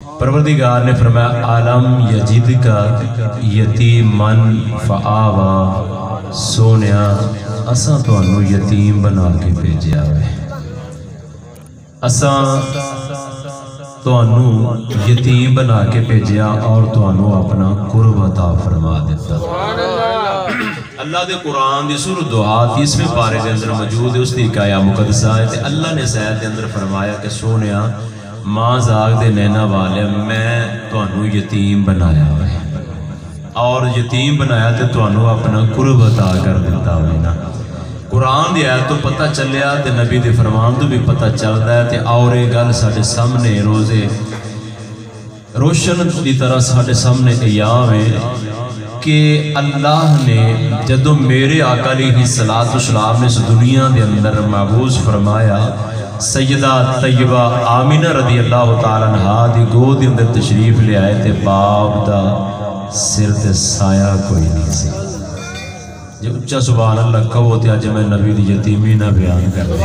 پروردگار نے فرمایا عالم یجد کا یتیمن فآوا، سونیا اساں تانوں یتیم بنا کے بھیجیا ہے، اساں تانوں یتیم بنا کے بھیجیا اور تانوں اپنا قرب عطا فرما دیتا۔ اللہ دے قرآن دی سورۃ دعا 30ویں پارے دے اندر موجود ہے، اس دی ایک آیہ مقدسہ ہے تے اللہ نے سائد دے اندر فرمایا کہ سونیا ماں زاغ دے نینا والے میں تانوں یتیم بنایا ہے اور یتیم بنایا تے تانوں اپنا قرب عطا کر دیتا ہوئے نا۔ قرآن دی آیت تو پتہ چلیا تے نبی دے فرمان تو بھی پتہ چلدا ہے تے اور یہ گل ساڈے سامنے روزے روشن دی طرح ساڈے سامنے ایام ہے کہ اللہ نے جدو میرے آقا علیہ السلام نے اس دنیا دے اندر مبعوث فرمایا، سیدہ طیبہ آمینہ رضی اللہ تعالیٰ عنہ دی گود دے اندر تشریف لے آئے تے باپ دا سر تے سایہ کوئی نہیں سی۔ جو اچھا سبحان اللہ کہو تے آج میں نبی دی یتیمی نہ بیان کر دیا۔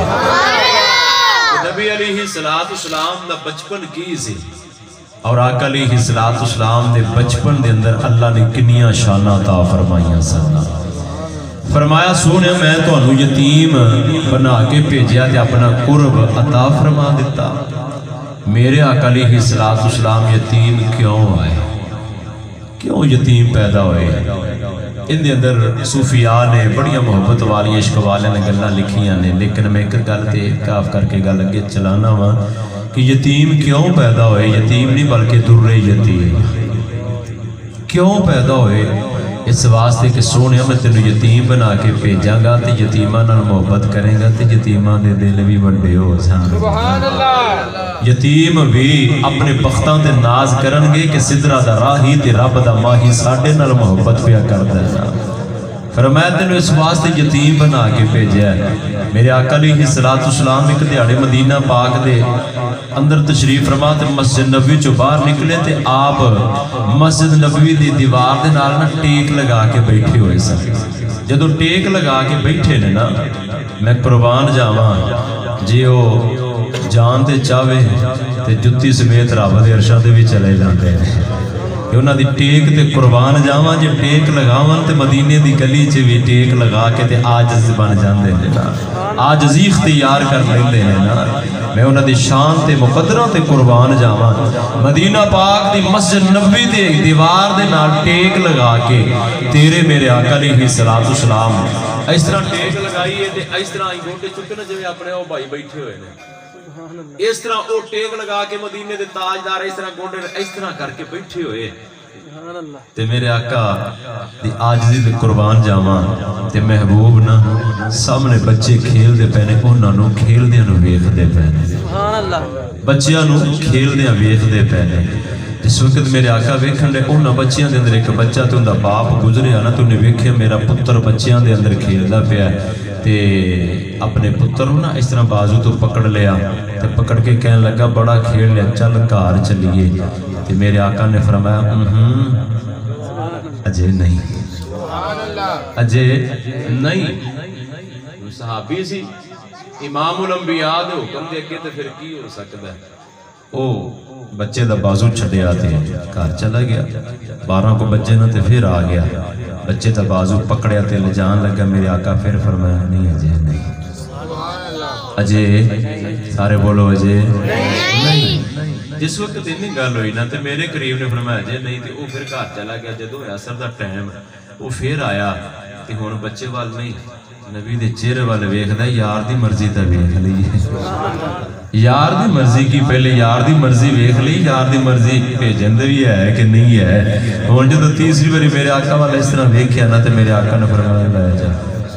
نبی علیہ السلام دا بچپن کی سی اور آقا علیہ السلام دے بچپن دے اندر اللہ نے کنیاں شانہ عطا فرمائیاں سننا۔ فرمایا سونے میں تو انہوں یتیم بنا کے بھیجیا تے اپنا قرب عطا فرما دیتا۔ میرے آقا علیہ السلام یتیم کیوں آئے، کیوں یتیم پیدا ہوئے؟ ان دے اندر صوفیاء نے بڑیاں محبت والی عشق والے نے گلاں لکھیاں نے، لیکن میں ایک گل تے کاف کر کے گل اگے چلانا وا کہ یتیم کیوں پیدا ہوئے؟ یتیم نہیں بلکہ در یتیم کیوں پیدا ہوئے؟ اس واسطے کہ سونے میں تینوں یتیم بنا کے بھیجاں گا تے یتیماں نال محبت کریں گا تے یتیماں دے دل بھی بڑے ہو جان۔ سبحان اللہ۔ یتیم بھی اپنے بختاں تے ناز کرن گے کہ سدرا دا راہی تے رب دا ماہی ساڈے نال محبت پیا کردا ہے۔ فرمایا تینوں اس واسطے یتیم بنا کے بھیجا ہے۔ میرے آقا علیہ السلام ایک دیہاڑے مدینہ پاک دے اندر تشریف فرما تے مسجد نبوی چوں باہر نکلے تے آپ مسجد نبوی دی دیوار دے نال نا ٹیک لگا کے بیٹھے ہوئے سن۔ جدوں ٹیک لگا کے بیٹھے نے نا، میں قربان جاواں جی او جان تے چاہے تے جتی سمیت رب دے عرشاں تے بھی چلے جاندے نے کہ انہاں دی ٹیک تے قربان جاواں جے ٹیک لگاواں تے مدینے دی گلی چ بھی ٹیک لگا کے تے عاجز بن جاندے نے نا، عاجزی اختیار کر لیندے نے نا۔ میں انہاں دی شان تے مقدراں تے قربان جاواں، مدینہ پاک دی مسجد نبوی دے دیوار دے نال ٹیک لگا کے تیرے میرے آقا علیہ السلام اس طرح ٹیک لگائی ہے تے اس طرح ہی گوٹے چکے نا جویں اپنے او بھائی بیٹھے ہوئے نے، اس طرح او ٹیک لگا کے مدینے دے تاجدار اس طرح گوٹے اس طرح کر کے بیٹھے ہوئے تے میرے آقا دی عاجزی تے قربان جاواں تے محبوب نا سامنے بچے کھیل دے پینے انہاں نوں کھیل دیاں نوں ویکھ دے پینے، سبحان اللہ، بچیاں نوں کھیل دیاں ویکھ دے پینے۔ جس وقت میرے آقا ویکھن دے انہاں بچیاں دے اندر ایک بچہ تے اوندا باپ گزریا نا، تو نے ویکھیا میرا پتر بچیاں دے اندر کھیلدا پیا تے اپنے پتر نوں نا اس طرح بازو تو پکڑ لیا تے پکڑ کے کہن لگا بڑا کھیل لیا، چل گھر چلیے۔ تے میرے آقا نے فرمایا اجے نہیں، اجے نہیں۔ صحابی سی، امام الانبیاء دے حکم دے کے تے پھر کی ہو سکتا ہے؟ او بچے دا بازو چھڑیا تے گھر چلا گیا، 12 کو بجے نا تے پھر آ گیا، بچے دا بازو پکڑیا تے لے جان لگا۔ میرے آقا پھر فرمایا نہیں اجے نہیں، اجے سارے بولو اجے نہیں۔ جس وقت اتنی گل ہوئی نا تے میرے قریب نے فرمایا جے نہیں تے او پھر گھر چلا گیا۔ جدوں عصر دا ٹائم او پھر آیا تے ہن بچے وال نہیں، نبی دے چہرے وال ویکھدا یار دی مرضی تے ویکھ لئیے، یار دی مرضی کی پہلے یار دی مرضی ویکھ لئی، یار دی مرضی بھیجن دے بھی ہے کہ نہیں ہے۔ ہن جدوں تیسری باری میرے آقا وال اس طرح ویکھیا نا تے میرے آقا نے فرمایا لے جا،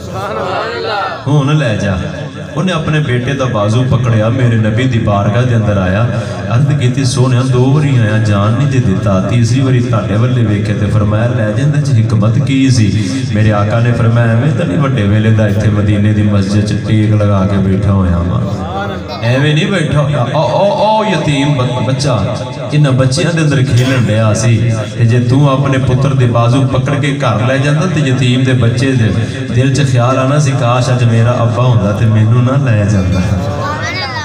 ہن لے جا۔ انہیں اپنے بیٹے دا بازو پکڑیا، میرے نبی دی بارگاہ دے اندر آیا، عرض کیتی سونیا 2 باری آیا جان نہیں جے دیتا، تیسری باری تہاڈے والے ویکھے تے فرمایا لے جاندے چ حکمت کی سی؟ میرے آقا نے فرمایا ایویں تے نہیں وڈے ویلے دا ایتھے مدینے دی مسجد چ ٹیک لگا کے بیٹھا ہویا ہاں، ایویں نہیں بیٹھا ہویا۔ او یتیم بچہ انہاں بچیاں دے اندر کھیلن ڈیا سی تے جے تو اپنے پتر دے بازو پکڑ کے گھر لے جاندا تے یتیم دے بچے دے دل چ خیال آنا سی کاش اج میرا ابا ہوندا تے مینوں نہ لے جاندا۔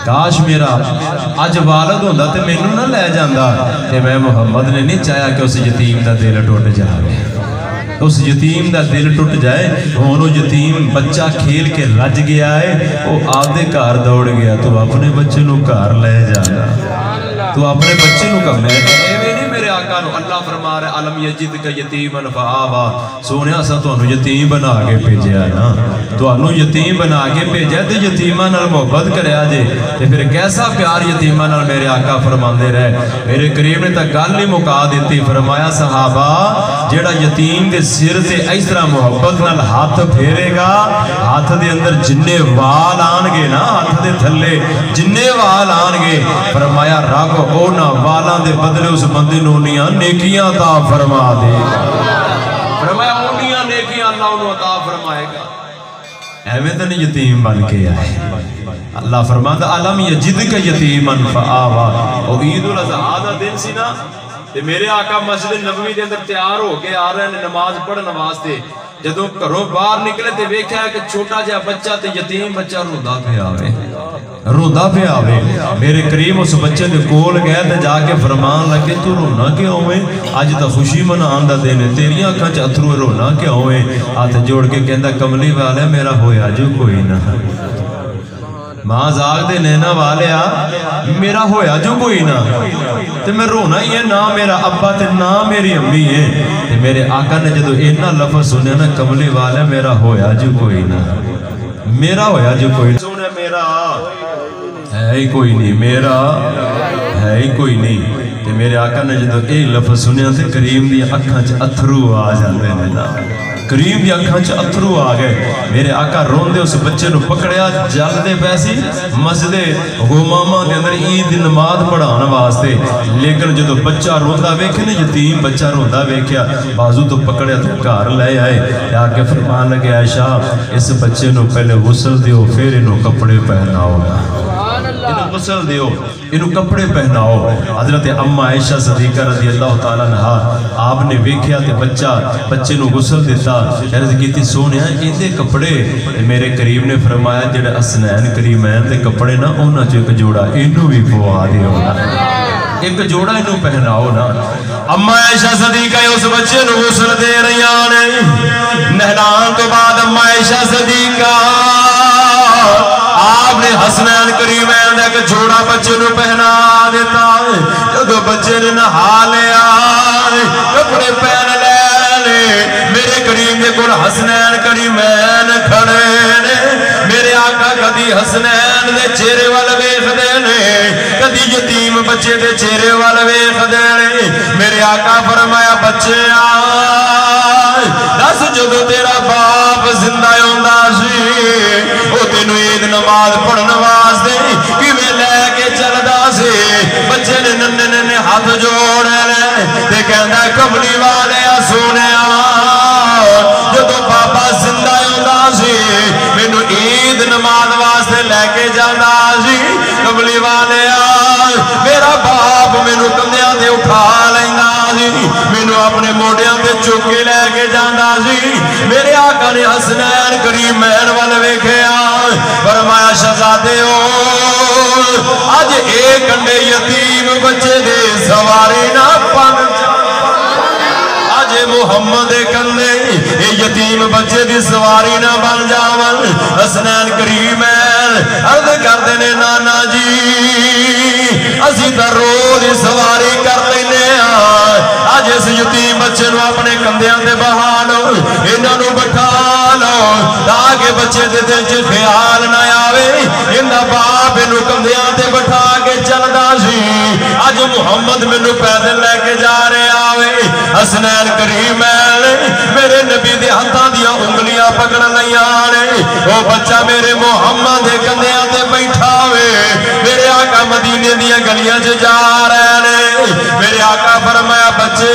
کاش میرا اج والد ہوندہ تے مینوں نہ لے جاندہ تے میں محمد نے نہیں چاہیا کہ اس یتیم دا دل ٹوٹ جائے، اس یتیم دا دل ٹوٹ جائے۔ وہ یتیم بچہ کھیل کے رج گیا ہے، وہ آدھے گھر دوڑ گیا، تو اپنے بچے نو گھر لے جانا، تو اپنے بچے نو کہنا ہے میرے آقا نو اللہ فرما رہے علم یجد کا یتیمن فآوا، سونیا سا تو انہوں یتیم بنا کے بھیجیا ہے نا، تو انہوں یتیم بنا کے بھیجیا تو یتیمہ نال محبت کرے آجے، تو پھر کیسا پیار یتیمہ نال میرے آقا فرماندے رہے۔ میرے کریم نے تا گل ہی مکا دیتی، فرمایا صحابہ جیڑا یتیم دے سر تے اس طرح محبت نال ہاتھ پھیرے گا، ہاتھ دے اندر جننے وال آنگے نا، ہاتھ دے تھلے جننے وال آنگے، فرمایا رب اونا والان دے بدلے اس بندے نونیاں نیکیاں عطا فرما دے گا، فرمایا اونیاں نیکیاں اللہ انہوں عطا فرمائے گا۔ ایویں تو نہیں یتیم بن کے آئے، اللہ فرماتا علم یجد کا یتیمن فآوا۔ اور عید الاضحیٰ دا دن سی نا، تے میرے آقا مسجد نبوی دے اندر تیار ہو کے آ رہے ہیں نماز پڑھن واسطے، جدوں گھروں باہر نکلے تے ویکھیا کہ چھوٹا جہا بچہ تے یتیم بچہ روندا پیا آوے، روندا پیا آوے۔ میرے کریم اس بچے دے کول گئے تے جا کے فرمان لگے تو رونا کیوں ہوئے، اج تا خوشی منان دا دن ہے، تیریاں اکھاں چ اتھرو رونا کیوں ہوئے۔ ہاتھ جوڑ کے کہندا کملی والے میرا ہویا جو کوئی نہ، ماں زاگ دے نینا والیا میرا ہویا جو کوئی نہ، تے میں رونا ہی ہے، نہ میرا ابا تے نہ میری امی ہے۔ تے میرے آقا نے جدو اینا لفظ سنے نا کملی والے میرا ہویا جو کوئی نہ، میرا ہویا جو کوئی نہ، سنے میرا ہے ہی کوئی نہیں، میرا ہے ہی کوئی نہیں۔ تے میرے آقا نے جدو اے لفظ سنیا تے کریم دی اکھاں چ اتھرو آ جاندے نے نا، کریم دی اکھاں چ اتھرو آ گئے۔ میرے آقا روندے اس بچے نو پکڑیا، جل دے پیسی مسجد غمامہ دے اندر عید دی نماز پڑھان واسطے، لیکن جدو بچہ روندا ویکھے نا، یتیم بچہ روندا ویکھیا، بازو تو پکڑیا تو گھر لے آئے، تے آ کے فرمان لگے عائشہ اس بچے نو پہلے غسل دیو پھر انہوں کپڑے پہناؤ گا، انہوں غسل دیو انہوں کپڑے پہناؤ۔ حضرت اماں عائشہ صدیقہ رضی اللہ تعالیٰ عنہ آپ نے ویکھیا تے بچے نو غسل دیتا، عرض کیتی سونیا ایندے کپڑے، میرے کریم نے فرمایا جڑے حسنین کریمین دے کپڑے نا انہاں چ ایک جوڑا انہوں بھی پوا دیو نا، ایک جوڑا انہوں پہناؤ نا۔ اماں عائشہ صدیقہ اس بچے نو غسل دے رہی آنے، نہلان تو بعد اماں عائشہ صدیقہ آپ نے حسنین کریمین دے کہ جوڑا بچے نو پہنا دیتا ہے، جدو بچے نے نہا لیا کپڑے پہن لے، میرے کریم دے کول حسنین کریمین کھڑے نے، میرے آقا کدی حسنین دے چہرے وال ویکھ دے نے، کدی یتیم بچے دے چہرے وال ویکھ دے نے۔ میرے آقا فرمایا بچے آئے دس جدو تیرا باپ زندہ ہوندا سی او تینوں عید نماز پڑھن واسطے کیویں لے کے چلدا سی، بچے نے ننے ننے ہاتھ جوڑے لے تے کہندا کملی والے سونیا جدو بابا زندہ ہوندا سی مینوں عید نماز واسطے لے کے جاندا سی، کملی والے میرا باپ مینوں کندھیاں تے اٹھا لیندا سی، مینوں اپنے موڈیاں تے چک کے لے کے جاندا سی۔ میرے آقا نے حسنین کریمین ول ویکھیا، فرمایا شہزادے اج ایک کنڈے یتیم بچے دے سواری نہ بن جا، اج محمد کندے اے یتیم بچے دی سواری نہ بن جاون۔ حسنین کریمین عرض کردے نے نانا جی اسی تا روز سواری کر لینے اج اس یتیم بچے نو اپنے کندھیاں تے بہا لو، انہاں نو بٹھا لو تاکہ بچے دے دل چ خیال نہ آوے اندا باپ انہوں کندھیاں تے بٹھا کے چلدا سی، اج محمد مینوں پیدل لے کے جا رہے آوے۔ حسنین کریمین میرے نبی دے ہتھاں دیاں انگلیاں پکڑ لیاں نے، او بچہ میرے محمد دے کندھیاں تے بیٹھا ہوئے، میرے آقا مدینے دیاں گلیاں چ جا رہے نے۔ میرے آقا فرمایا بچے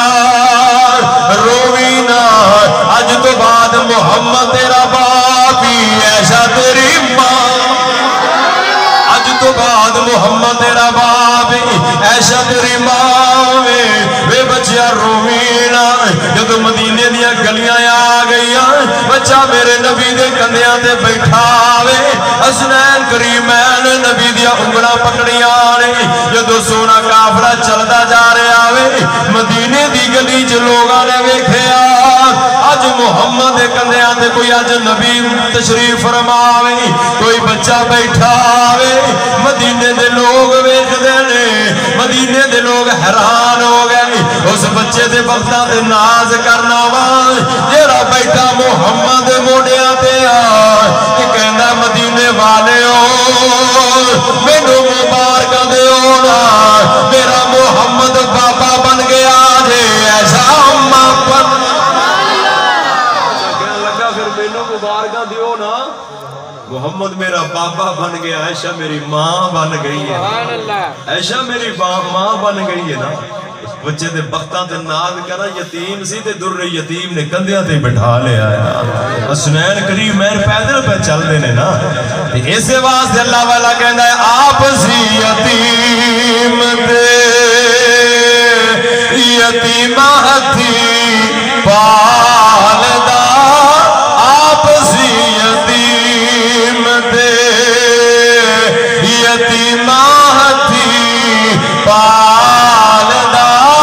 رووی نہ، اج تو بعد محمد تیرا باپ ہی عائشہ تیری ماں، اج تو بعد محمد تیرا باپ ہی عائشہ تیری ماں، وے بچیا رووی نہ۔ جدو مدینے دیاں گلیاں آ گئیاں بچہ میرے نبی دے کندیاں تے بیٹھا آوے حسنین کریمین نبی دیا انگلاں پکڑیاں نے جدو سونا کافرہ چلدا جا رہے آوے مدینے دی گلی جو لوگاں نے ویکھیا اج محمد دے کندیاں تے کوئی اج نبی تشریف فرماوے کوئی بچہ بیٹھا آوے مدینے دے لوگ ویکھ دے نے مدینے دے لوگ حیران ہو گئے اس بچے دے بختہ دے ناز کرنا وان جیرا بیٹھا محمد موڑیاں تے آئے کہ کہندہ مدینے والے ہو مینو مبارکہ دے ہونا میرا محمد بابا بن گیا جے ایسا اممہ پر کہنے لگا پھر مینو مبارکہ دے ہونا محمد میرا بابا بن گیا عائشہ میری ماں بن گئی ہے عائشہ میری ماں بن گئی ہے نا بچے دے بختاں تے ناز کرا یتیم سی تے در یتیم نے کندیاں تے بٹھا لے آیا حسنین کریمین پیدل پہ چل دینے نا اسے واسطے اللہ والا کہندا ہے آپ سی یتیم دے یتیمہ ہتھی پالدہ آپ سی یتیم دے یتیمہ ہتھی پالدہ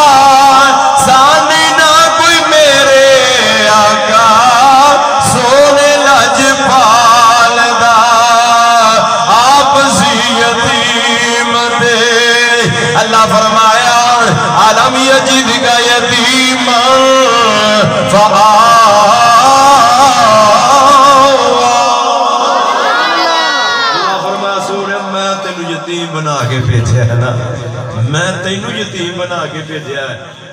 سانی نہ کوئی میرے آقا سونے لج پالدہ آپ سی یتیم دے اللہ فرمایا عالم یجد کا یتیم اللہ فرمایا سونے میں تینو یتیم بنا کے بھیجا ہے نا میں تینو یتیم بنا کے بھیجا ہے